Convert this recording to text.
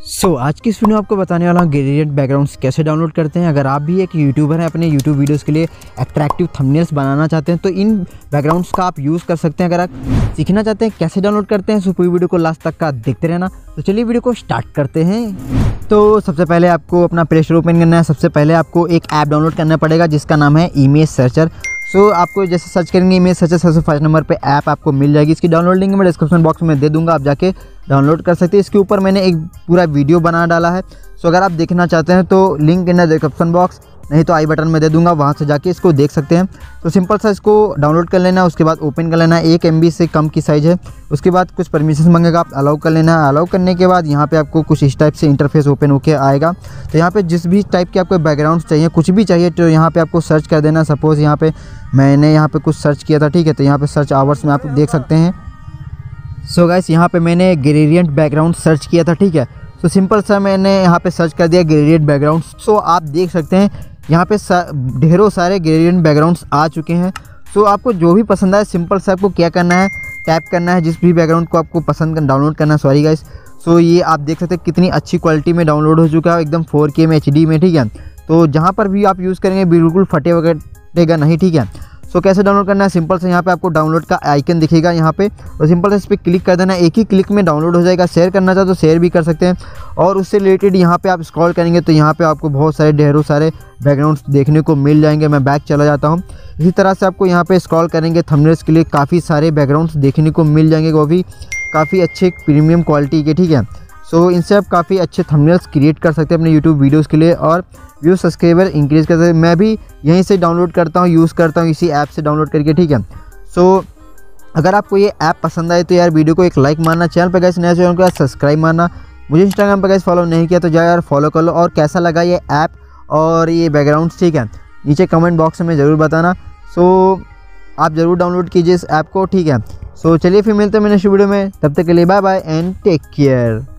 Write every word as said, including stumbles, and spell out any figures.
सो so, आज की इस वीडियो में आपको बताने वाला हूँ ग्रेडिएंट बैकग्राउंड्स कैसे डाउनलोड करते हैं। अगर आप भी एक यूट्यूबर हैं, अपने यूट्यूब वीडियोस के लिए अट्रैक्टिव थंबनेल्स बनाना चाहते हैं तो इन बैकग्राउंड्स का आप यूज़ कर सकते हैं। अगर आप सीखना चाहते हैं कैसे डाउनलोड करते हैं तो पूरी वीडियो को लास्ट तक का देखते रहना। तो चलिए वीडियो को स्टार्ट करते हैं। तो सबसे पहले आपको अपना प्ले स्टोर ओपन करना है। सबसे पहले आपको एक ऐप डाउनलोड करना पड़ेगा जिसका नाम है इमेज सर्चर। सो so, आपको जैसे सर्च करेंगे इमेज सर्चर, सबसे फर्स्ट नंबर पे ऐप आपको मिल जाएगी। इसकी डाउनलोड लिंक मैं डिस्क्रिप्शन बॉक्स में दे दूंगा, आप जाके डाउनलोड कर सकते हैं। इसके ऊपर मैंने एक पूरा वीडियो बना डाला है। सो so, अगर आप देखना चाहते हैं तो link in the description box, नहीं तो आई बटन में दे दूंगा, वहाँ से जाके इसको देख सकते हैं। तो सिंपल सा इसको डाउनलोड कर लेना है, उसके बाद ओपन कर लेना है। एक एम बी से कम की साइज़ है। उसके बाद कुछ परमिशन मांगेगा, आप अलाउ कर लेना है। अलाउ करने के बाद यहाँ पे आपको कुछ इस टाइप से इंटरफेस ओपन होकर आएगा। तो यहाँ पे जिस भी टाइप के आपको बैकग्राउंड चाहिए, कुछ भी चाहिए, तो यहाँ पे आपको सर्च कर देना। सपोज़ यहाँ पे मैंने यहाँ पे कुछ सर्च किया था, ठीक है, तो यहाँ पे सर्च आवर्स में आप देख सकते हैं। सो गाइस, यहाँ पे मैंने ग्रेडिएंट बैकग्राउंड सर्च किया था, ठीक है। तो सिंपल सा मैंने यहाँ पे सर्च कर दिया ग्रेडिएंट बैकग्राउंड। सो आप देख सकते हैं यहाँ पे ढेरों सारे ग्रेडिएंट बैकग्राउंड्स आ चुके हैं। सो आपको जो भी पसंद आए, सिंपल से आपको क्या करना है, टैप करना है जिस भी बैकग्राउंड को आपको पसंद कर डाउनलोड करना है। Sorry guys. सो ये आप देख सकते हैं कितनी अच्छी क्वालिटी में डाउनलोड हो चुका है, एकदम फोर के में, एच डी में, ठीक है। तो जहाँ पर भी आप यूज़ करेंगे बिल्कुल फटे वगैरह नहीं, ठीक है। सो कैसे डाउनलोड करना है, सिंपल से यहाँ पे आपको डाउनलोड का आइकन दिखेगा यहाँ पे, और सिंपल से इस पर क्लिक कर देना। एक ही क्लिक में डाउनलोड हो जाएगा। शेयर करना चाहो तो शेयर भी कर सकते हैं। और उससे रिलेटेड यहाँ पे आप स्क्रॉल करेंगे तो यहाँ पे आपको बहुत सारे ढेरों सारे बैकग्राउंड्स देखने को मिल जाएंगे। मैं बैक चला जाता हूँ। इसी तरह से आपको यहाँ पे स्क्रॉल करेंगे, थंबनेल्स के लिए काफ़ी सारे बैकग्राउंड्स देखने को मिल जाएंगे, वो भी काफ़ी अच्छे प्रीमियम क्वालिटी के, ठीक है। सो so, इनसे आप काफ़ी अच्छे थंबनेल्स क्रिएट कर सकते हैं अपने यूट्यूब वीडियोस के लिए, और व्यू सब्सक्राइबर इंक्रीज़ कर सकते हैं। मैं भी यहीं से डाउनलोड करता हूँ, यूज़ करता हूँ इसी ऐप से डाउनलोड करके, ठीक है। सो so, अगर आपको ये ऐप पसंद आए तो यार वीडियो को एक लाइक मारना, चैनल पर गैस नया चैनल को सब्सक्राइब मारना। मुझे इंस्टाग्राम पर गैस फॉलो नहीं किया तो जाओ यार फॉलो कर लो। और कैसा लगा ये ऐप और ये बैकग्राउंड्स, ठीक है, नीचे कमेंट बॉक्स में ज़रूर बताना। सो so, आप ज़रूर डाउनलोड कीजिए इस ऐप को, ठीक है। सो so, चलिए फिर मिलते हैं नेक्स्ट वीडियो में, तब तक के लिए bye bye and take care.